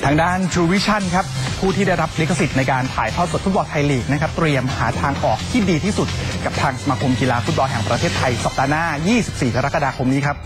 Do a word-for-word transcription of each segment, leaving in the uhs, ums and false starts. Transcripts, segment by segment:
ทางด้าน True Vision ครับผู้ที่ได้รับลิขสิทธิ์ในการถ่ายทอดสดฟุตบอลไทยลีกนะครับเตรียมหาทางออกที่ดีที่สุดกับทางสมาคมกีฬาฟุตบอลแห่งประเทศไทยสัปดาห์หน้ายี่สิบสี่กรกฎาคมนี้ครับ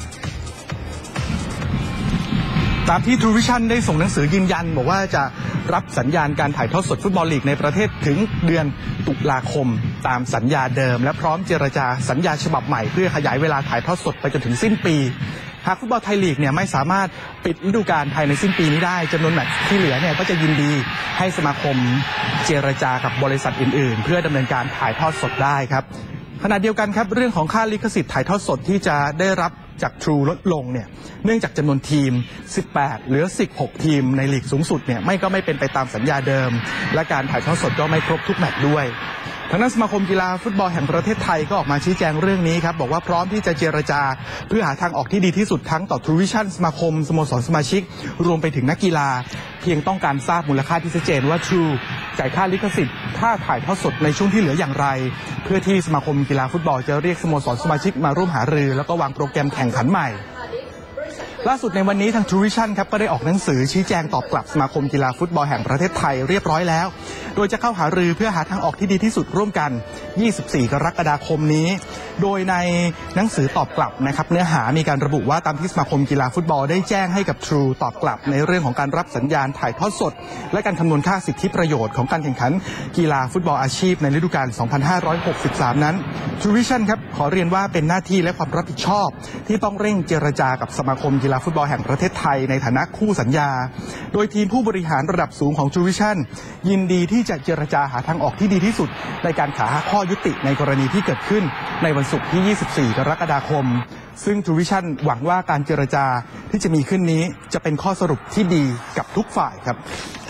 ตามที่ True Vision ได้ส่งหนังสือยืนยันบอกว่าจะรับสัญญาณการถ่ายทอดสดฟุตบอลลีกในประเทศถึงเดือนตุลาคมตามสัญญาเดิมและพร้อมเจรจาสัญญาฉบับใหม่เพื่อขยายเวลาถ่ายทอดสดไปจนถึงสิ้นปีหากฟุตบอลไทยลีกเนี่ยไม่สามารถปิดฤดูกาลภายในสิ้นปีนี้ได้จำนวนแมตช์ที่เหลือเนี่ยก็จะยินดีให้สมาคมเจรจากับบริษัทอื่นๆเพื่อดำเนินการถ่ายทอดสดได้ครับขณะเดียวกันครับเรื่องของค่าลิขสิทธิ์ถ่ายทอดสดที่จะได้รับจาก True ลดลงเนี่ยเนื่องจากจำนวนทีมสิบแปดเหลือสิบหกทีมในลีกสูงสุดเนี่ยไม่ก็ไม่เป็นไปตามสัญญาเดิมและการถ่ายทอดสดก็ไม่ครบทุกแมตช์ด้วยทางด้านสมาคมกีฬาฟุตบอลแห่งประเทศไทยก็ออกมาชี้แจงเรื่องนี้ครับบอกว่าพร้อมที่จะเจรจาเพื่อหาทางออกที่ดีที่สุดทั้งต่อ True Vision สมาคมสโมสรสมาชิกรวมไปถึงนักกีฬาเพียงต้องการทราบมูลค่าที่ชัดเจนว่า True จ่ายค่าลิขสิทธิ์ค่าถ่ายทอดสดในช่วงที่เหลืออย่างไรเพื่อที่สมาคมกีฬาฟุตบอลจะเรียกสโมสรสมาชิกมาร่วมหารือแล้วก็วางโปรแกรมแข่งขันใหม่ล่าสุดในวันนี้ทาง True Vision ครับก็ได้ออกหนังสือชี้แจงตอบกลับสมาคมกีฬาฟุตบอลแห่งประเทศไทยเรียบร้อยแล้วโดยจะเข้าหารือเพื่อหาทางออกที่ดีที่สุดร่วมกันยี่สิบสี่กรกฎาคมนี้โดยในหนังสือตอบกลับนะครับเนื้อหามีการระบุว่าตามที่สมาคมกีฬาฟุตบอลได้แจ้งให้กับ True ตอบกลับในเรื่องของการรับสัญญาณถ่ายทอดสดและการคำนวณค่าสิทธิประโยชน์ของการแข่งขันกีฬาฟุตบอลอาชีพในฤดูกาลสองพันห้าร้อยหกสิบสามนั้น True Vision ครับขอเรียนว่าเป็นหน้าที่และความรับผิดชอบที่ต้องเร่งเจรจากับสมาคมกีฬาฟุตบอลแห่งประเทศไทยในฐานะคู่สัญญาโดยทีมผู้บริหารระดับสูงของ True Vision ยินดีที่จะเจรจาหาทางออกที่ดีที่สุดในการหาข้อยุติในกรณีที่เกิดขึ้นในวันศุกร์ที่ยี่สิบสี่กรกฎาคมซึ่ง True Vision หวังว่าการเจรจาที่จะมีขึ้นนี้จะเป็นข้อสรุปที่ดีกับทุกฝ่ายครับ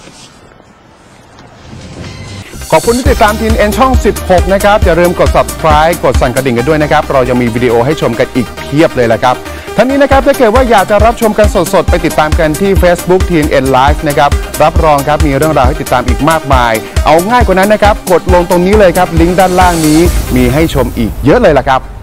ขอบคุณที่ติดตามที เอ็น เอ็น ช่องสิบหกนะครับอย่าลืมกด ซับสไครบ์ กดสั่นกระดิ่งกันด้วยนะครับเรายังมีวิดีโอให้ชมกันอีกเพียบเลยละครับทั้งนี้นะครับถ้าเกิดว่าอยากจะรับชมกันสดๆไปติดตามกันที่ Facebook ที เอ็น เอ็น Live นะครับรับรองครับมีเรื่องราวให้ติดตามอีกมากมายเอาง่ายกว่านั้นนะครับกดลงตรงนี้เลยครับลิงก์ด้านล่างนี้มีให้ชมอีกเยอะเลยละครับ